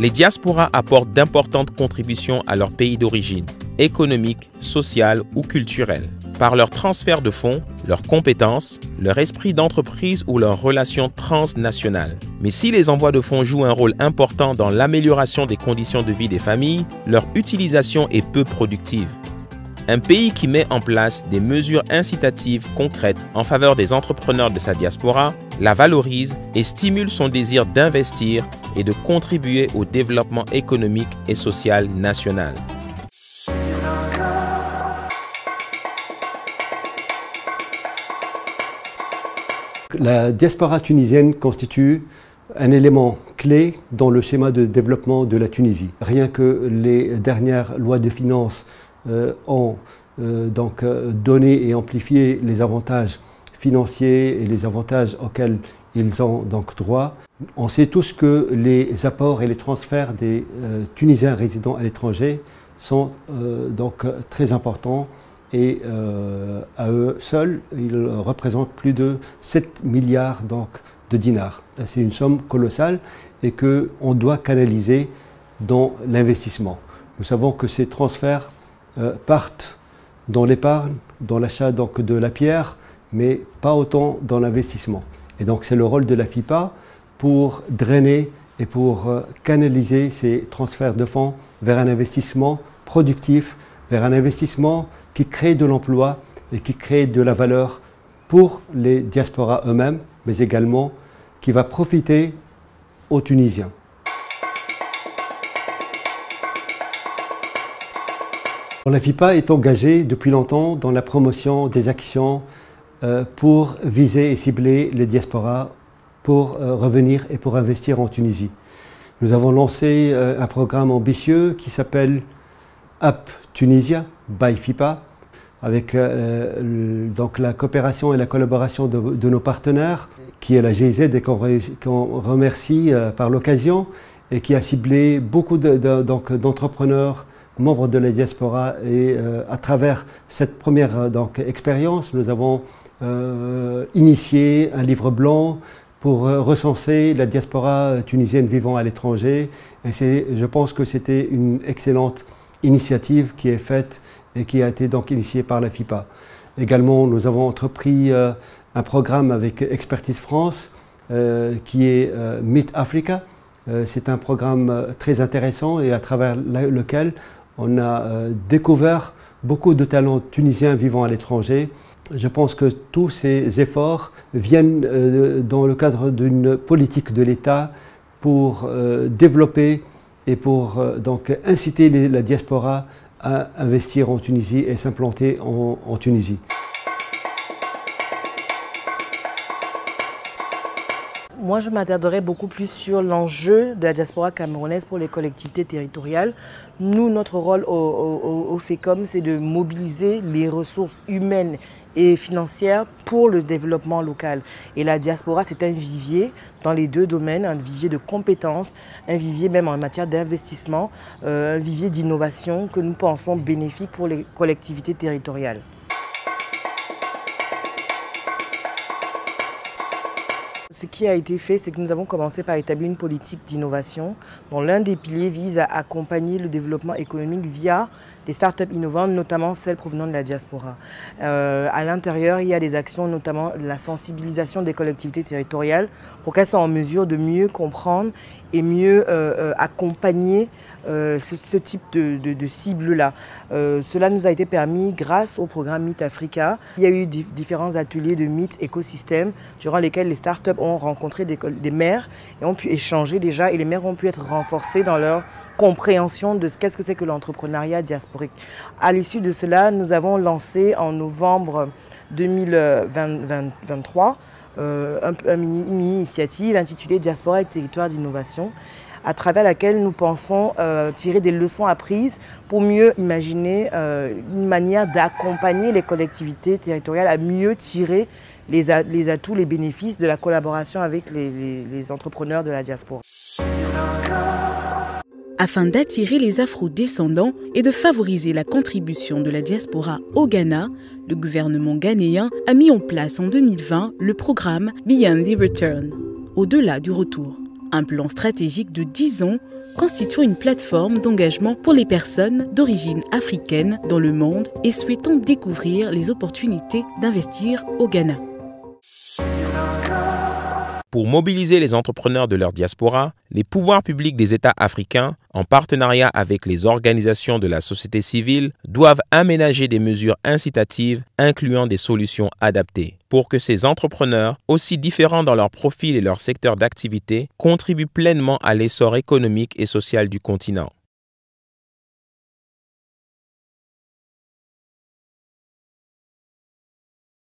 Les diasporas apportent d'importantes contributions à leur pays d'origine, économique, sociale ou culturelle, par leur transfert de fonds, leurs compétences, leur esprit d'entreprise ou leurs relations transnationales. Mais si les envois de fonds jouent un rôle important dans l'amélioration des conditions de vie des familles, leur utilisation est peu productive. Un pays qui met en place des mesures incitatives concrètes en faveur des entrepreneurs de sa diaspora, la valorise et stimule son désir d'investir et de contribuer au développement économique et social national. La diaspora tunisienne constitue un élément clé dans le schéma de développement de la Tunisie. Rien que les dernières lois de finances ont donné et amplifié les avantages financiers et les avantages auxquels ils ont donc droit. On sait tous que les apports et les transferts des Tunisiens résidant à l'étranger sont donc très importants et à eux seuls, ils représentent plus de 7 milliards de dinars. C'est une somme colossale et qu'on doit canaliser dans l'investissement. Nous savons que ces transferts partent dans l'épargne, dans l'achat de la pierre, mais pas autant dans l'investissement. Et donc c'est le rôle de la FIPA pour drainer et pour canaliser ces transferts de fonds vers un investissement productif, vers un investissement qui crée de l'emploi et qui crée de la valeur pour les diasporas eux-mêmes, mais également qui va profiter aux Tunisiens. La FIPA est engagée depuis longtemps dans la promotion des actions pour viser et cibler les diasporas pour revenir et pour investir en Tunisie. Nous avons lancé un programme ambitieux qui s'appelle Up Tunisia by FIPA, avec donc la coopération et la collaboration de nos partenaires, qui est la GIZ et qu'on remercie par l'occasion, et qui a ciblé beaucoup d'entrepreneurs, membres de la diaspora. Et à travers cette première expérience, nous avons initié un livre blanc pour recenser la diaspora tunisienne vivant à l'étranger. Et je pense que c'était une excellente initiative qui est faite et qui a été donc initiée par la FIPA. Également, nous avons entrepris un programme avec Expertise France qui est Meet Africa. C'est un programme très intéressant et à travers lequel on a découvert beaucoup de talents tunisiens vivant à l'étranger. Je pense que tous ces efforts viennent dans le cadre d'une politique de l'État pour développer et pour donc inciter la diaspora à investir en Tunisie et s'implanter en Tunisie. Moi, je m'attarderai beaucoup plus sur l'enjeu de la diaspora camerounaise pour les collectivités territoriales. Nous, notre rôle au FECOM, c'est de mobiliser les ressources humaines et financières pour le développement local. Et la diaspora, c'est un vivier dans les deux domaines, un vivier de compétences, un vivier même en matière d'investissement, un vivier d'innovation que nous pensons bénéfique pour les collectivités territoriales. Ce qui a été fait, c'est que nous avons commencé par établir une politique d'innovation dont l'un des piliers vise à accompagner le développement économique via des startups innovantes, notamment celles provenant de la diaspora. À l'intérieur, il y a des actions, notamment la sensibilisation des collectivités territoriales pour qu'elles soient en mesure de mieux comprendre et mieux accompagner ce type de cible-là. Cela nous a été permis grâce au programme Meet Africa. Il y a eu différents ateliers de Meet écosystème durant lesquels les startups ont rencontré des maires et ont pu échanger déjà, et les maires ont pu être renforcés dans leur compréhension de qu'est-ce que c'est que l'entrepreneuriat diasporique. À l'issue de cela, nous avons lancé en novembre 2023 une mini-initiative intitulée Diaspora et territoire d'innovation, à travers laquelle nous pensons tirer des leçons apprises pour mieux imaginer une manière d'accompagner les collectivités territoriales à mieux tirer les atouts, les bénéfices de la collaboration avec les entrepreneurs de la diaspora. Afin d'attirer les afro-descendants et de favoriser la contribution de la diaspora au Ghana, le gouvernement ghanéen a mis en place en 2020 le programme Beyond the Return, au-delà du retour. Un plan stratégique de 10 ans constituant une plateforme d'engagement pour les personnes d'origine africaine dans le monde et souhaitant découvrir les opportunités d'investir au Ghana. Pour mobiliser les entrepreneurs de leur diaspora, les pouvoirs publics des États africains, en partenariat avec les organisations de la société civile, doivent aménager des mesures incitatives incluant des solutions adaptées pour que ces entrepreneurs, aussi différents dans leur profil et leur secteur d'activité, contribuent pleinement à l'essor économique et social du continent.